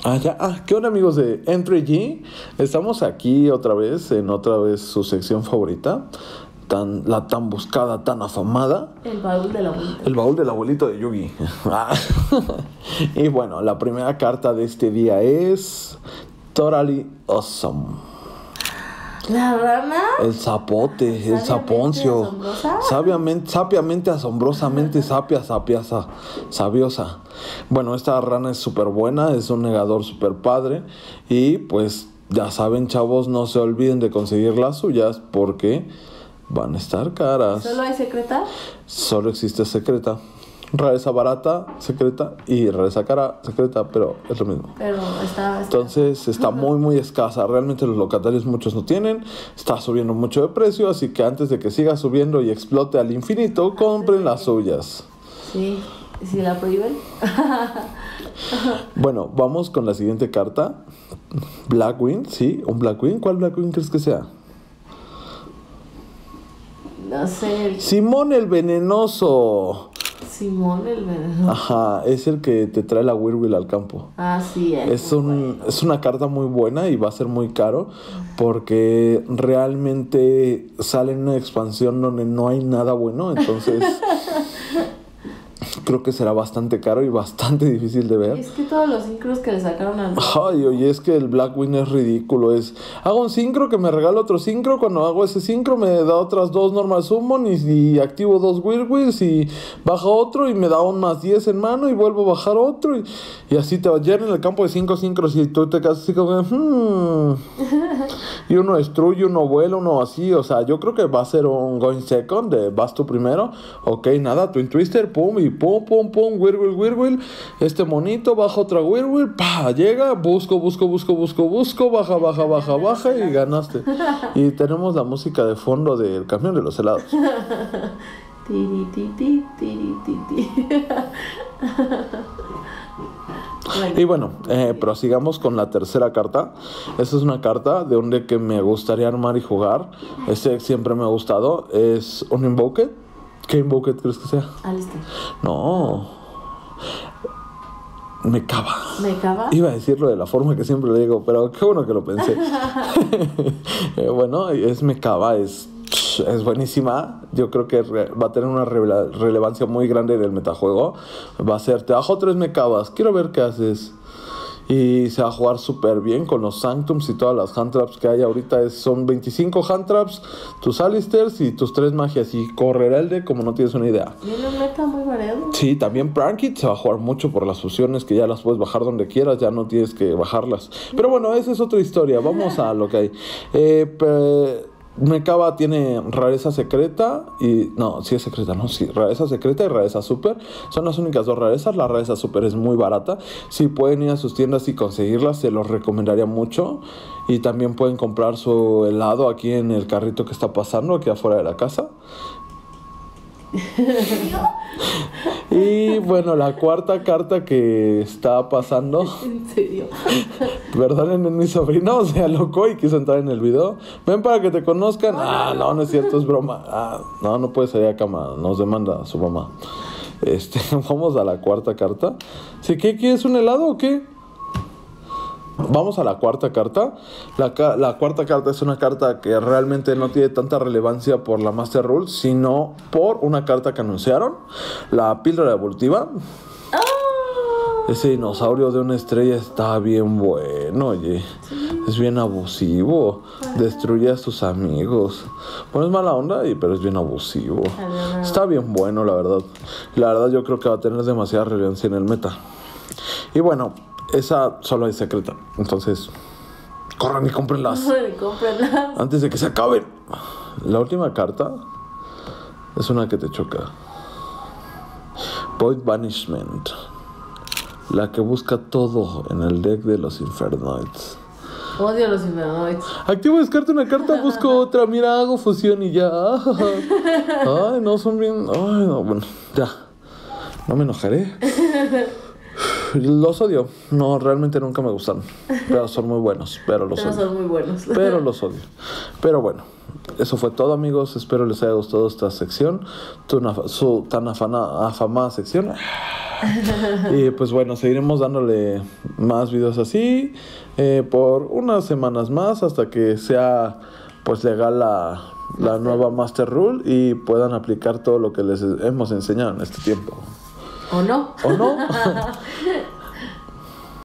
¿Qué onda, amigos de Entry-G? Estamos aquí otra vez su sección favorita, la tan buscada, tan afamada. El baúl del abuelito. El baúl del abuelito de Yugi. Y bueno, la primera carta de este día es Totally Awesome. ¿La rana? El zapote, el saponcio. Sapiamente, asombrosamente, sabiosa. Bueno, esta rana es súper buena, es un negador súper padre. Y pues ya saben, chavos, no se olviden de conseguir las suyas porque van a estar caras. ¿Solo hay secreta? Solo existe secreta. Rareza barata, secreta, y rareza cara, secreta, pero es lo mismo. Pero está... Entonces está muy escasa. Realmente los locatarios muchos no tienen. Está subiendo mucho de precio, así que antes de que siga subiendo y explote al infinito, compren las suyas. Sí, ¿si la prohíben? Bueno, vamos con la siguiente carta. Blackwing, sí, un Blackwing. ¿Cuál Blackwing crees que sea? No sé. Simón el Venenoso. Simón el Venenoso. Ajá, es el que te trae la Weirwheel al campo. Ah, sí. Es una carta muy buena y va a ser muy caro porque realmente sale en una expansión donde no hay nada bueno, entonces creo que será bastante caro y bastante difícil de ver. Es que todos los sincros que le sacaron al... Ay, oye, es que el Blackwing es ridículo. Hago un sincro que me regala otro sincro. Cuando hago ese sincro me da otras 2 normal summon y activo 2 Weirwheels y baja otro y me da un más 10 en mano y vuelvo a bajar otro y así te va a llenar en el campo de 5 sincros y tú te quedas así como y uno destruye, uno vuela, uno así. O sea, yo creo que va a ser un going second de vas tú primero. Ok, nada, Twin Twister, pum y pum, Weirwheel, este monito, baja otra Weirwheel, llega, busco, baja y ganaste. Y tenemos la música de fondo del camión de los helados. Tiri, ti, ti, tiri, ti, ti. Y bueno, prosigamos con la tercera carta. Esta es una carta de un deck que me gustaría armar y jugar. Este deck siempre me ha gustado. Es un Invoked. ¿Qué Invoked crees que sea? Alistair. No. Mekaba. ¿Mekaba? Iba a decirlo de la forma que siempre le digo, pero qué bueno que lo pensé. Bueno, es Mekaba, es buenísima. Yo creo que va a tener una relevancia muy grande en el metajuego. Va a ser, te bajo 3 Mekabas, quiero ver qué haces. Y se va a jugar súper bien con los Sanctums y todas las hand traps que hay ahorita. Son 25 hand traps, tus Alistairs y tus 3 magias. Y correrá el deck como no tienes una idea. Tiene un meta muy variado. Sí, también Prankit se va a jugar mucho por las fusiones, que ya las puedes bajar donde quieras, ya no tienes que bajarlas. Pero bueno, esa es otra historia. Vamos a lo que hay. Mekaba tiene rareza secreta y... No, sí es secreta, ¿no? Sí, rareza secreta y rareza super. Son las únicas 2 rarezas. La rareza super es muy barata. Si pueden ir a sus tiendas y conseguirlas, se los recomendaría mucho. Y también pueden comprar su helado aquí en el carrito que está pasando, aquí afuera de la casa. Y bueno, la cuarta carta que está pasando. ¿En serio? Perdonen, mi sobrino se alocó y quiso entrar en el video. Ven para que te conozcan. No es cierto, es broma. No puede salir a cama, nos demanda su mamá. Vamos a la cuarta carta. ¿Sí, qué quieres, un helado o qué? Vamos a la cuarta carta. La cuarta carta es una carta que realmente no tiene tanta relevancia por la Master Rule, sino por una carta que anunciaron, la píldora evolutiva. Ese dinosaurio de una estrella está bien bueno, oye. Es bien abusivo. Destruye a sus amigos. Bueno, es mala onda, pero es bien abusivo. Está bien bueno, la verdad. La verdad yo creo que va a tener demasiada relevancia en el meta. Y bueno, esa solo es secreta. Entonces, corran y cómprenlas. Antes de que se acaben. La última carta es una que te choca. Void Banishment. La que busca todo en el deck de los Infernoids. Odio los Infernoids. Activo, descarta una carta, busco otra. Mira, hago fusión y ya. Ay, no, son bien... Ay, no, bueno, ya. No me enojaré. Los odio. No, realmente nunca me gustaron. Pero son muy buenos. Pero los Pero odio. son muy buenos. Pero los odio. Pero bueno, eso fue todo, amigos. Espero les haya gustado esta sección. Su tan afamada sección. Y pues bueno, seguiremos dándole más videos así por unas semanas más hasta que sea pues legal la nueva Master Rule y puedan aplicar todo lo que les hemos enseñado en este tiempo. ¿O no? ¿O no?